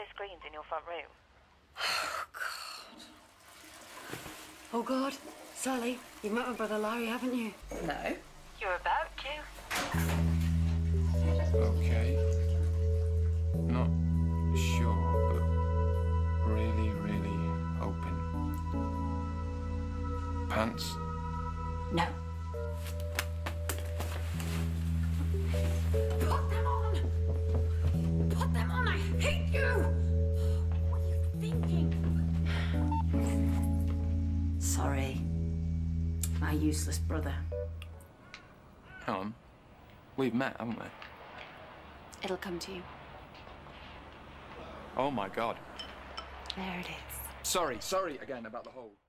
those screens in your front room? Oh, God. Oh, God. Sally, you've met my brother Larry, haven't you? No. You're about to. Okay. Not sure, but really, really open. Pants? No. Put them on! Put them on! I hate you! What are you thinking? Sorry. My useless brother. Helen, we've met, haven't we? It'll come to you. Oh, my God. There it is. Sorry again about the whole...